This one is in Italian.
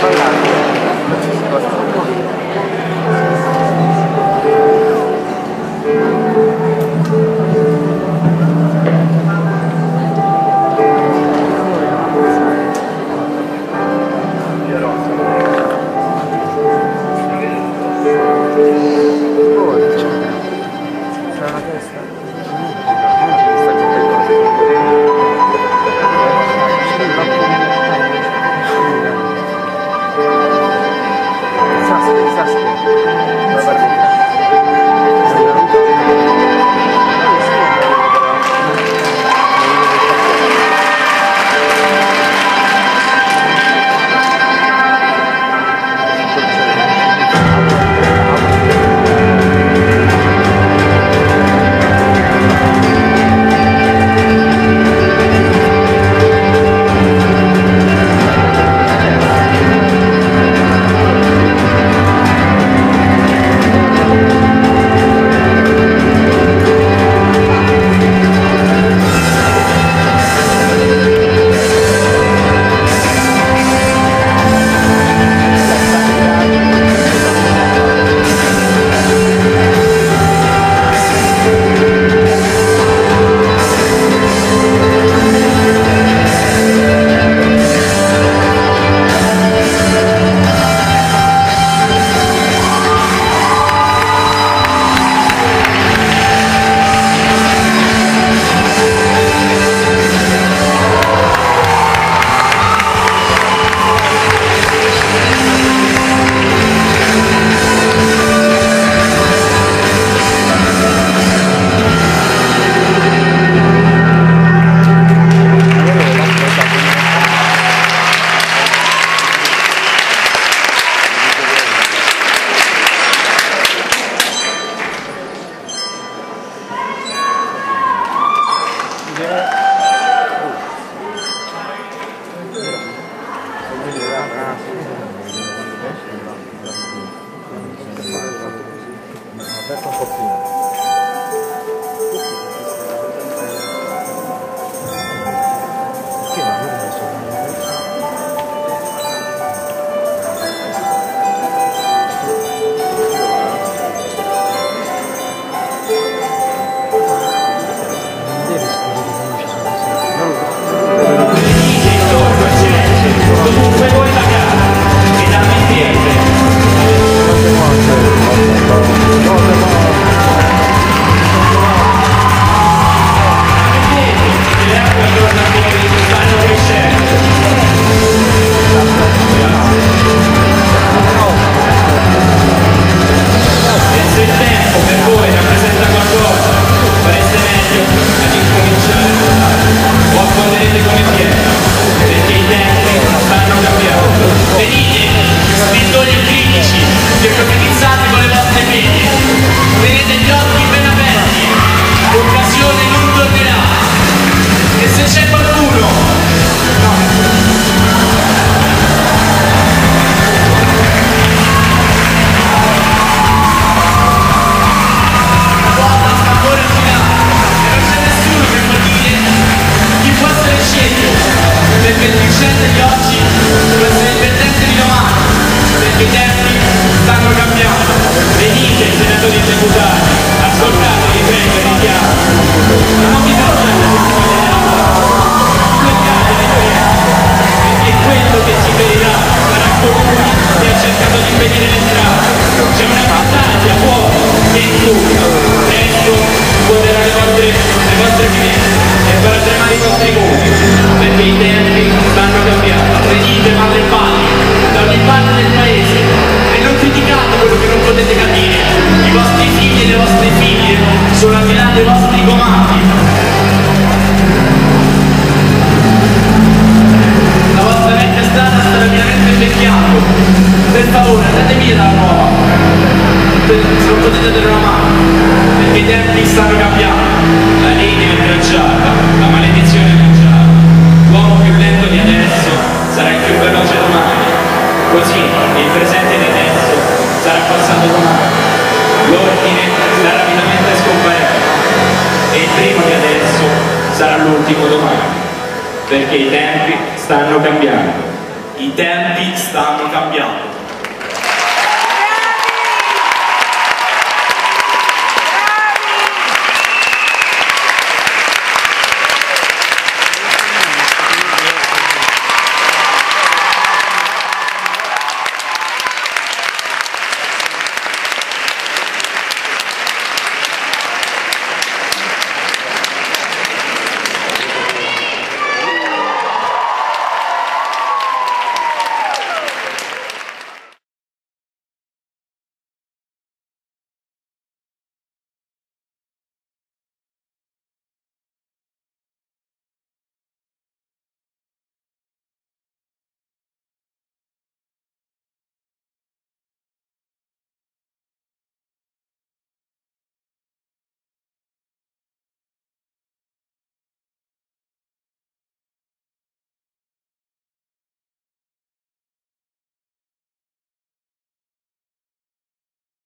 Aperta un po' prima. Perché non è messo dovunque vuoi la gara e dammi il piede. Se il tempo per voi rappresenta qualcosa, fareste meglio ad incominciare a nuotare o apponderete come pietra, perché i tempi stanno cambiando. Venite, spintori critici, che profetizzate con le vostre fedi, tenete gli occhi ben aperti, l'occasione non tornerà, e se c'è qualcuno perché il vincente di oggi può essere il perdente di domani, perché i tempi stanno cambiando. Venite, senatori e deputati, ascoltate, ripeto e richiamo. Non bisogna perché quello che ci ferirà sarà colui che ha cercato di impedire le strade. C'è una battaglia fuori e in tutto. Presto scuoterà le vostre finestre e farà tremare i vostri cuori, perché i tempi stanno cambiando. Venite, madre e padri, da ogni parte del paese, e non criticate quello che non potete capire. I vostri figli e le vostre figlie sono al di là dei vostri comandi. La vostra vecchia strada sta rapidamente invecchiando. Per favore, andate via dalla nuova, se non potete dare una mano, perché i tempi stanno cambiando. La linea è tracciata, la maledizione è lanciata. L'uomo più lento di adesso sarà il più veloce domani. Così il presente di adesso sarà passato domani. L'ordine sta rapidamente scomparendo e il primo di adesso sarà l'ultimo domani, perché i tempi stanno cambiando. I tempi stanno cambiando.